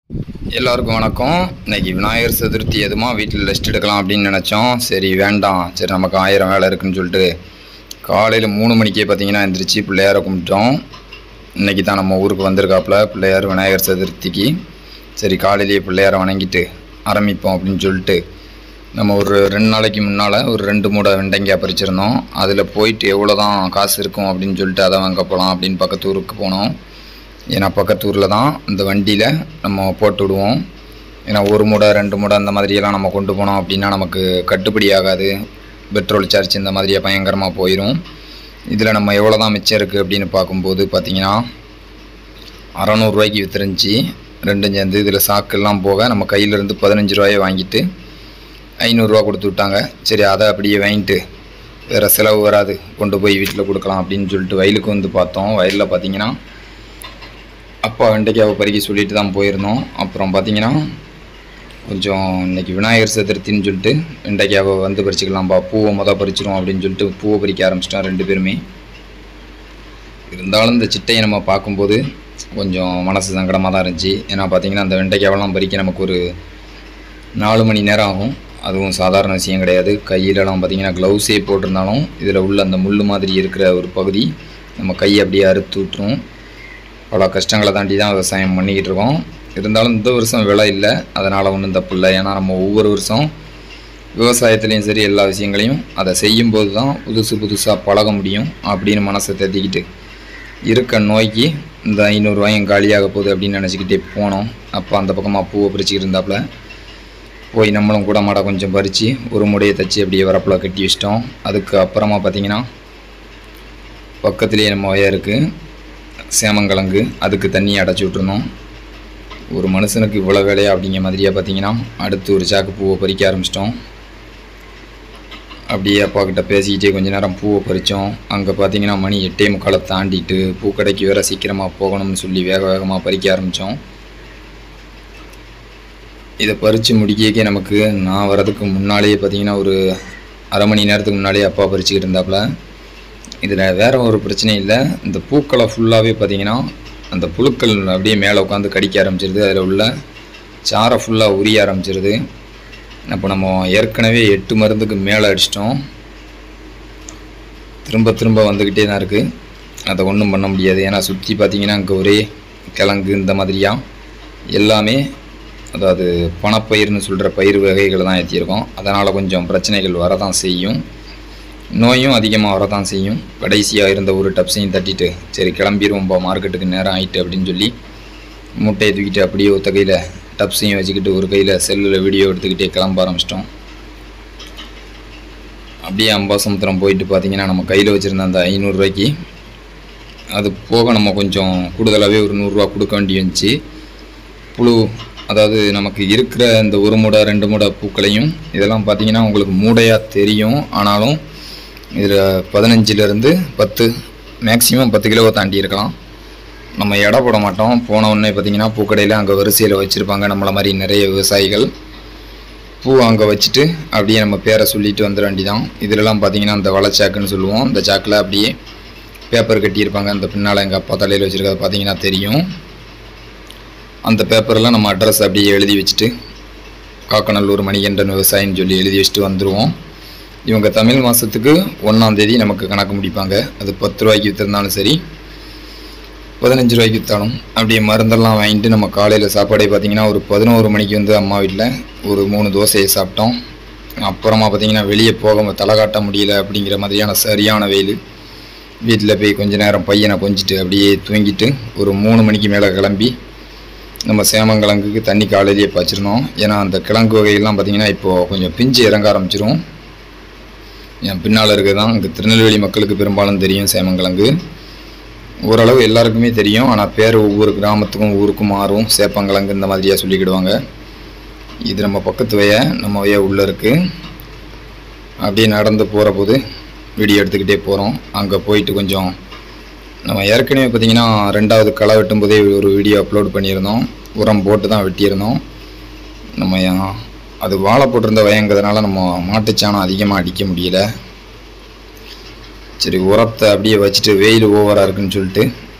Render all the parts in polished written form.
எல்லாருக்கும் வணக்கம். இன்னைக்கு விநாயகர் சதுர்த்தி எதுமா வீட்டில் ரெஸ்ட் எடுக்கலாம் அப்படின்னு நினச்சோம். சரி வேண்டாம், சரி நமக்கு 1000 வேலை இருக்குதுன்னு சொல்லிட்டு காலையில் 3 மணிக்கே பார்த்தீங்கன்னா எந்திரிச்சு பிள்ளையாரை கும்பிட்டோம். இன்றைக்கி தான் நம்ம ஊருக்கு வந்திருக்காப்புல பிள்ளையார் விநாயகர் சதுர்த்திக்கு. சரி காலையிலேயே பிள்ளையாரை வணங்கிட்டு ஆரம்பிப்போம் அப்படின்னு சொல்லிட்டு நம்ம ஒரு 2 நாளைக்கு முன்னால் ஒரு 2 மூடை வெண்டைக்காய் பறிச்சிருந்தோம். அதில் போயிட்டு எவ்வளோ தான் காசு இருக்கும் அப்படின்னு சொல்லிட்டு அதை வாங்க போகலாம் அப்படின்னு பக்கத்து ஊருக்கு போனோம். ஏன்னா பக்கத்து ஊரில் தான் இந்த வண்டியில் நம்ம போட்டு விடுவோம். ஏன்னா 1 மூடை 2 மூடை அந்த மாதிரியெல்லாம் நம்ம கொண்டு போனோம் அப்படின்னா நமக்கு கட்டுப்படி ஆகாது. பெட்ரோல் சார்ஜ் இந்த மாதிரியே பயங்கரமாக போயிடும். இதில் நம்ம எவ்வளோ தான் மிச்சம் இருக்குது அப்படின்னு பார்க்கும்போது பார்த்திங்கன்னா 600 ரூபாய்க்கு விற்றுருந்துச்சி 2 சேர்ந்து. இதில் சாக்கெல்லாம் போக நம்ம கையிலேருந்து 15 ரூபாயை வாங்கிட்டு 500 ரூபா கொடுத்து விட்டாங்க. சரி அதை அப்படியே வாங்கிட்டு வேறு செலவு வராது, கொண்டு போய் வீட்டில் கொடுக்கலாம் அப்படின்னு சொல்லிட்டு வயலுக்கு வந்து பார்த்தோம். வயலில் பார்த்திங்கன்னா அப்பா வெண்டைக்காவை பறிக்க சொல்லிட்டு தான் போயிருந்தோம். அப்புறம் பார்த்திங்கன்னா கொஞ்சம் இன்றைக்கி விநாயகர் சதுர்த்தின்னு சொல்லிட்டு வெண்டைக்காவை வந்து பறிச்சிக்கலாம்ப்பா, பூவை பறிச்சிடும் அப்படின்னு சொல்லிட்டு பூவை பறிக்க ஆரம்பிச்சிட்டோம் 2 பேருமே. இருந்தாலும் இந்த சிட்டையை நம்ம பார்க்கும்போது கொஞ்சம் மனசு சங்கடமாக தான் இருந்துச்சு. ஏன்னா பார்த்திங்கன்னா அந்த வெண்டைக்காவெல்லாம் பறிக்க நமக்கு ஒரு 4 மணி நேரம் ஆகும். அதுவும் சாதாரண விஷயம் கிடையாது. கையிலலாம் பார்த்திங்கன்னா க்ளவுஸே போட்டிருந்தாலும் இதில் உள்ள அந்த முள் மாதிரி இருக்கிற ஒரு பகுதி நம்ம கையை அப்படியே அறுத்து விட்டுரும். பல கஷ்டங்களை தாண்டி தான் விவசாயம் பண்ணிக்கிட்டு இருக்கோம். இருந்தாலும் இந்த வருஷம் விலை இல்லை, அதனால் ஒன்றும் தப்பு இல்லை. ஏன்னா நம்ம ஒவ்வொரு வருஷம் விவசாயத்துலேயும் சரி எல்லா விஷயங்களையும் அதை செய்யும்போது தான் புதுசாக பழக முடியும் அப்படின்னு மனசை தேத்திக்கிட்டு இருக்க நோய்க்கு இந்த 500 ரூபாயும் காலியாக போகுது அப்படின்னு நினச்சிக்கிட்டே போனோம். அப்போ அந்த பக்கமாக பூவை பறிச்சிக்கிட்டு இருந்தாப்புல போய் நம்மளும் கூட மாட கொஞ்சம் பறித்து ஒரு மூடையை தச்சு அப்படியே வரப்பில் கட்டி வச்சிட்டோம். அதுக்கு அப்புறமா பார்த்திங்கன்னா பக்கத்துலேயே நம்ம வயலுக்கு சேமங்கிழங்கு அதுக்கு தண்ணி அடைச்சி விட்ருந்தோம். ஒரு மனுஷனுக்கு இவ்வளோ வேலையா அப்படிங்கிற மாதிரியாக பார்த்திங்கன்னா அடுத்து ஒரு சாக்கு பூவை பறிக்க ஆரம்பிச்சிட்டோம். அப்படியே அப்பா கிட்ட பேசிக்கிட்டே கொஞ்ச நேரம் பூவை பறித்தோம். அங்கே பார்த்திங்கன்னா மணி 8:45 தாண்டிட்டு பூக்கடைக்கு வேறு சீக்கிரமாக போகணும்னு சொல்லி வேகமாக பறிக்க ஆரம்பித்தோம். இதை பறித்து முடிக்கே நமக்கு நான் வரதுக்கு முன்னாலேயே பார்த்திங்கன்னா ஒரு அரை மணி நேரத்துக்கு முன்னாலேயே அப்பா பறிச்சுக்கிட்டு இருந்தாப்புல. இதில் வேறு ஒரு பிரச்சனையும் இல்லை. இந்த பூக்களை ஃபுல்லாகவே பார்த்திங்கன்னா அந்த புழுக்கள் அப்படியே மேலே உட்காந்து கடிக்க ஆரம்பிச்சிருது. அதில் உள்ள சாரை ஃபுல்லாக உரிய ஆரம்பிச்சிருது. அப்போ நம்ம ஏற்கனவே 8 மருந்துக்கு மேலே அடிச்சிட்டோம். திரும்ப வந்துக்கிட்டே தான் இருக்குது. அதை ஒன்றும் பண்ண முடியாது. ஏன்னா சுற்றி பார்த்திங்கன்னா அங்கே ஒரே கிழங்கு இந்த மாதிரியாக எல்லாமே, அதாவது பணப்பயிர்னு சொல்கிற பயிர் வகைகளை தான் ஏற்றியிருக்கோம். அதனால் கொஞ்சம் பிரச்சனைகள் வரதான் செய்யும், நோயும் அதிகமாக வரதான் செய்யும். கடைசியாக இருந்த ஒரு டப்ஸையும் தட்டிட்டு சரி கிளம்பிடுவோம்பா, மார்க்கெட்டுக்கு நேரம் ஆகிட்டு அப்படின்னு சொல்லி மூட்டையை தூக்கிட்டு அப்படியே ஒத்த கையில் டப்ஸையும் வச்சுக்கிட்டு ஒரு கையில் செல்லில் வீடியோ எடுத்துக்கிட்டே கிளம்ப ஆரம்பிச்சிட்டோம். அப்படியே அம்பாசமுத்திரம் போயிட்டு பார்த்திங்கன்னா நம்ம கையில் வச்சுருந்த அந்த 500 ரூபாய்க்கு அது போக நம்ம கொஞ்சம் கூடுதலாகவே ஒரு 100 ரூபா கொடுக்க வேண்டி வந்துச்சு. புழு, அதாவது நமக்கு இருக்கிற இந்த 1 மூடை 2 மூடை பூக்களையும் இதெல்லாம் பார்த்திங்கன்னா உங்களுக்கு மூடையாக தெரியும். ஆனாலும் இதில் 15லேருந்து 10 மேக்ஸிமம் 10 கிலோவை தாண்டி இருக்கலாம். நம்ம எடை போட மாட்டோம். போன உடனே பார்த்திங்கன்னா பூக்கடையில் அங்கே வரிசையில் வச்சுருப்பாங்க நம்மளை மாதிரி நிறைய விவசாயிகள். பூ அங்கே வச்சுட்டு அப்படியே நம்ம பேரை சொல்லிட்டு வந்துட வேண்டிதான். இதிலலாம் பார்த்திங்கன்னா அந்த வலைச்சாக்குன்னு சொல்லுவோம். இந்த சாக்கில் அப்படியே பேப்பர் கட்டியிருப்பாங்க. அந்த பின்னால் எங்கள் அப்பா தலையில் வச்சுருக்கிறத பார்த்திங்கன்னா தெரியும். அந்த பேப்பரெல்லாம் நம்ம அட்ரஸ் அப்படியே எழுதி வச்சுட்டு காக்கநல்லூர் மணிகண்டன் விவசாயின்னு சொல்லி எழுதி வச்சுட்டு வந்துடுவோம். இவங்க தமிழ் மாதத்துக்கு 1ஆம் தேதி நமக்கு கணக்கு முடிப்பாங்க. அது 10 ரூபாய்க்கு விற்றுருந்தாலும் சரி 15 ரூபாய்க்கு விற்றாலும். அப்படியே மருந்தெல்லாம் வாங்கிட்டு நம்ம காலையில் சாப்பாடே பார்த்திங்கன்னா ஒரு 11 மணிக்கு வந்து அம்மா வீட்டில் ஒரு 3 தோசையை சாப்பிட்டோம். அப்புறமா பார்த்திங்கன்னா வெளியே போக தலை காட்ட முடியல அப்படிங்கிற மாதிரியான சரியான வெயில். வீட்டில் போய் கொஞ்ச நேரம் பையனை கொஞ்சிட்டு அப்படியே தூங்கிட்டு ஒரு 3 மணிக்கு மேலே கிளம்பி நம்ம சேமங்கிழங்குக்கு தண்ணி காலையிலேயே பாய்ச்சிருந்தோம். ஏன்னா அந்த கிழங்கு வகைகள்லாம் பார்த்திங்கன்னா இப்போது கொஞ்சம் பிஞ்சு இறங்க ஆரம்பிச்சிரும். என் பின்னால் இருக்கிறது தான் இங்கே திருநெல்வேலி மக்களுக்கு பெரும்பாலும் தெரியும் சேமங்கிழங்கு. ஓரளவு எல்லாருக்குமே தெரியும். ஆனால் பேர் ஒவ்வொரு கிராமத்துக்கும் ஊருக்கும் மாறும். சேப்பங்கிழங்கு இந்த மாதிரியாக சொல்லிக்கிடுவாங்க. இது நம்ம பக்கத்து நம்ம வய உள்ளே இருக்குது. அப்படியே நடந்து போகிற போது வீடியோ எடுத்துக்கிட்டே போகிறோம். அங்கே போயிட்டு கொஞ்சம் நம்ம ஏற்கனவே பார்த்திங்கன்னா 2வது களை வெட்டும் போதே ஒரு வீடியோ அப்லோட் பண்ணியிருந்தோம். உரம் போட்டு தான் வெட்டியிருந்தோம். நம்ம அது வாழை போட்டிருந்த வயங்கிறதுனால நம்ம மாட்டுச்சாணம் அதிகமாக அடிக்க முடியல. சரி உரத்தை அப்படியே வச்சுட்டு வெயில் ஓவராக இருக்குன்னு சொல்லிட்டு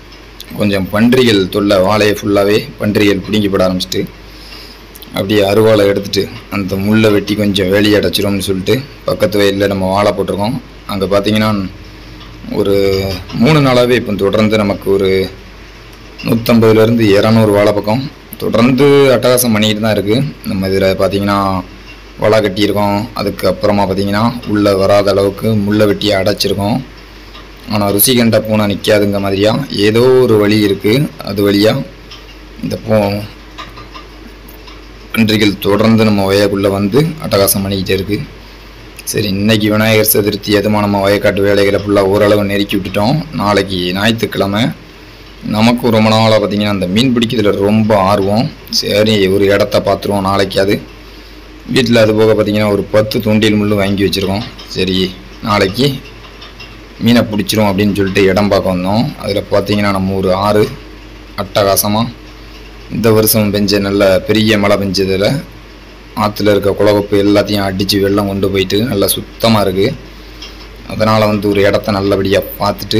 கொஞ்சம் பன்றிகள் தொல்லை, வாழையை ஃபுல்லாகவே பன்றிகள் பிடுங்கி போட ஆரம்பிச்சிட்டு அப்படியே அருவாளை எடுத்துகிட்டு அந்த முள்ளை வெட்டி கொஞ்சம் வேலியை அடைச்சிரும்னு சொல்லிட்டு பக்கத்து வயலில் நம்ம வாழை போட்டிருக்கோம். அங்கே பார்த்திங்கன்னா ஒரு 3 நாளாகவே இப்போ தொடர்ந்து நமக்கு ஒரு 150லேருந்து 200 வாழை பக்கம் தொடர்ந்து அட்டகாசம் பண்ணிக்கிட்டு தான் இருக்குது. நம்ம இதில் பார்த்திங்கன்னா வலை கட்டியிருக்கோம். அதுக்கப்புறமா பார்த்திங்கன்னா உள்ளே வராத அளவுக்கு முள்ளை வெட்டி அடைச்சிருக்கோம். ஆனால் ருசி கண்ட பூனை நிற்காதுங்க மாதிரியாக ஏதோ ஒரு வழி இருக்குது. அது வழியாக இந்த பன்றிகள் தொடர்ந்து நம்ம வயக்குள்ளே வந்து அட்டகாசம் பண்ணிக்கிட்டே இருக்குது. சரி, இன்றைக்கி விநாயகர் சதுர்த்தி எதுமா நம்ம வயக்காட்டு வேலைகளை ஃபுல்லாக ஓரளவு நெருக்கி விட்டுட்டோம். நாளைக்கு ஞாயிற்றுக்கிழமை. நமக்கும் ரொம்ப நாளாக பார்த்திங்கன்னா அந்த மீன் பிடிக்கிறதுல ரொம்ப ஆர்வம். சரி, ஒரு இடத்த பார்த்துருவோம் நாளைக்கு. அது வீட்டில் அது போக பார்த்திங்கன்னா ஒரு 10 தூண்டில் முள் வாங்கி வச்சுருக்கோம். சரி, நாளைக்கு மீனை பிடிச்சிரும் அப்படின்னு சொல்லிட்டு இடம் பார்க்க வந்தோம். அதில் பார்த்திங்கன்னா நம்ம ஒரு ஆறு அட்டகாசமாக இந்த வருஷம் பெஞ்ச நல்ல பெரிய மழை பெஞ்சதில் ஆற்றுல இருக்க குளகப்பு எல்லாத்தையும் அடித்து வெள்ளம் கொண்டு போயிட்டு நல்லா சுத்தமாக இருக்குது. அதனால் வந்து ஒரு இடத்த நல்லபடியாக பார்த்துட்டு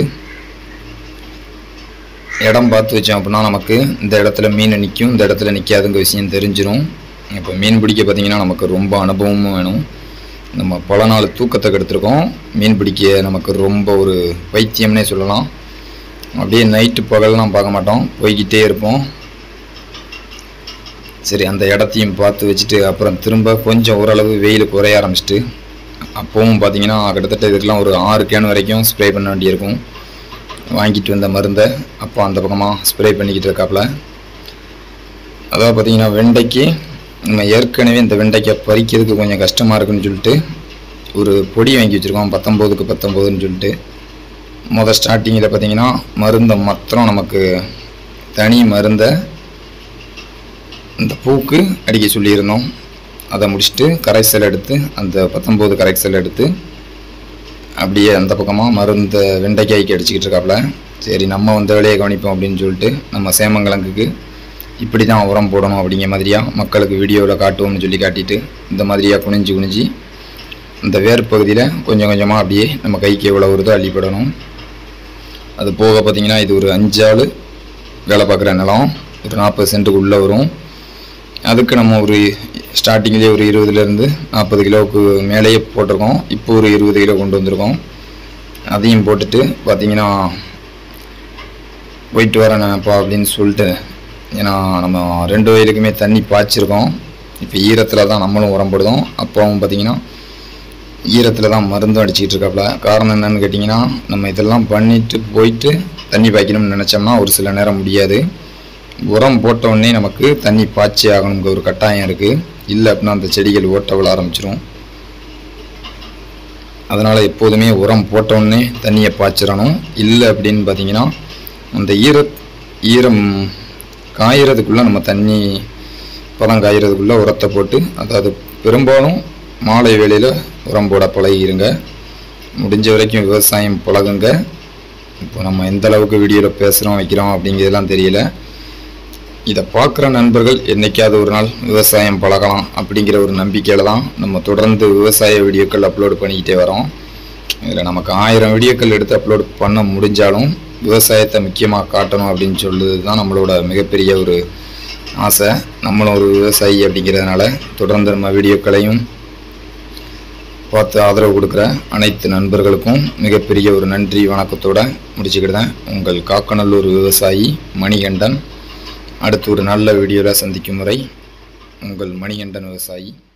இடம் பார்த்து வச்சோம் அப்படின்னா நமக்கு இந்த இடத்துல மீன் நிற்கும், இந்த இடத்துல நிற்காதுங்க விஷயம் தெரிஞ்சிடும். இப்போ மீன் பிடிக்க பார்த்திங்கன்னா நமக்கு ரொம்ப அனுபவமும் வேணும். நம்ம பல நாள் தூக்கத்தை கெடுத்துருக்கோம். மீன் பிடிக்க நமக்கு ரொம்ப ஒரு பைத்தியம்னே சொல்லலாம். அப்படியே நைட்டு பகல்லாம் பார்க்க மாட்டோம், போய்கிட்டே இருப்போம். சரி, அந்த இடத்தையும் பார்த்து வச்சுட்டு அப்புறம் திரும்ப கொஞ்சம் ஓரளவு வெயில் குறைய ஆரம்பிச்சிட்டு அப்போவும் பார்த்திங்கன்னா கிட்டத்தட்ட இதுக்கெலாம் ஒரு 6 கேன் வரைக்கும் ஸ்ப்ரே பண்ண வேண்டியிருக்கும். வாங்கிட்டு வந்த மருந்தை அப்போ அந்த பக்கமாக ஸ்ப்ரே பண்ணிக்கிட்டு இருக்காப்புல. அதாவது பார்த்திங்கன்னா வெண்டைக்கு நம்ம ஏற்கனவே இந்த வெண்டைக்காய் பறிக்கிறதுக்கு கொஞ்சம் கஷ்டமாக இருக்குன்னு சொல்லிட்டு ஒரு பொடி வாங்கி வச்சுருக்கோம் 19க்கு 19ன்னு சொல்லிட்டு. ஸ்டார்டிங்கில் பார்த்திங்கன்னா மருந்தை மாத்திரம் நமக்கு தனி மருந்தை இந்த பூக்கு அடிக்க சொல்லியிருந்தோம். அதை முடிச்சுட்டு கரைசல் எடுத்து அந்த 19 கரைசல் எடுத்து அப்படியே அந்த பக்கமாக மருந்தை வெண்டைக்காய்க்கு அடிச்சுக்கிட்டு இருக்காப்புல. சரி, நம்ம வந்து வேலையை கவனிப்போம் அப்படின்னு சொல்லிட்டு நம்ம சேமங்கிழங்குக்கு இப்படி தான் உரம் போடணும் அப்படிங்கிற மாதிரியாக மக்களுக்கு வீடியோவில் காட்டுவோம்னு சொல்லி காட்டிட்டு இந்த மாதிரியாக குனிஞ்சு இந்த வேர் பகுதியில் கொஞ்சம் கொஞ்சமாக அப்படியே நம்ம கைக்கு எவ்வளோ வருதோ அள்ளிப்படணும். அது போக பார்த்திங்கன்னா இது ஒரு 5 ஆள் வேலை பார்க்குற நிலம், ஒரு 40 சென்ட்டுக்கு உள்ளே வரும். அதுக்கு நம்ம ஒரு ஸ்டார்டிங்லேயே ஒரு 20லேருந்து 40 கிலோவுக்கு மேலேயே போட்டிருக்கோம். இப்போ ஒரு 20 கிலோ கொண்டு வந்திருக்கோம். அதையும் போட்டுட்டு பார்த்திங்கன்னா போயிட்டு வரேன்ப்பா அப்படின்னு சொல்லிட்டு, ஏன்னா நம்ம 2 வயலுக்குமே தண்ணி பாய்ச்சிருக்கோம். இப்போ ஈரத்தில் தான் நம்மளும் உரம் போடுதோம். அப்பாவும் பார்த்திங்கன்னா ஈரத்தில் தான் மருந்தும் அடிச்சுக்கிட்டு இருக்காப்புல. காரணம் என்னென்னு கேட்டிங்கன்னா, நம்ம இதெல்லாம் பண்ணிவிட்டு போயிட்டு தண்ணி பாய்க்கணும்னு நினச்சோம்னா ஒரு சில நேரம் முடியாது. உரம் போட்டவுடனே நமக்கு தண்ணி பாய்ச்சி ஆகணுங்கிற ஒரு கட்டாயம் இருக்குது. இல்லை அப்படின்னா அந்த செடிகள் ஓட்ட விழ ஆரம்பிச்சிடும். அதனால் எப்போதுமே உரம் போட்டவுடனே தண்ணியை பாய்ச்சிடணும். இல்லை அப்படின்னு பார்த்திங்கன்னா அந்த ஈரம் காயறதுக்குள்ளே நம்ம தண்ணி பதம் காயறதுக்குள்ளே உரத்தை போட்டு, அதாவது பெரும்பாலும் மாலை வேளையில் உரம் போட பழகிருங்க. முடிஞ்ச வரைக்கும் விவசாயம் பழகுங்க. இப்போ நம்ம எந்த அளவுக்கு வீடியோவில் பேசுகிறோம் வைக்கிறோம் அப்படிங்கிறதெல்லாம் தெரியல. இதை பார்க்குற நண்பர்கள் என்றைக்காவது ஒரு நாள் விவசாயம் பழகலாம் அப்படிங்கிற ஒரு நம்பிக்கையில் தான் நம்ம தொடர்ந்து விவசாய வீடியோக்கள் அப்லோடு பண்ணிக்கிட்டே வரோம். இதில் நமக்கு 1000 வீடியோக்கள் எடுத்து அப்லோட் பண்ண முடிஞ்சாலும் விவசாயத்தை முக்கியமாக காட்டணும் அப்படின்னு சொல்லுறது தான் நம்மளோட மிகப்பெரிய ஒரு ஆசை. நம்மளும் ஒரு விவசாயி அப்படிங்கிறதுனால தொடர்ந்து நம்ம வீடியோக்களையும் பார்த்து ஆதரவு கொடுக்குற அனைத்து நண்பர்களுக்கும் மிகப்பெரிய ஒரு நன்றி வணக்கத்தோடு முடிச்சுக்கிட்டேன். உங்கள் காக்கநல்லூர் விவசாயி மணிகண்டன். அடுத்து ஒரு நல்ல வீடியோவில் சந்திக்கும் முறை உங்கள் மணிகண்டன் விவசாயி.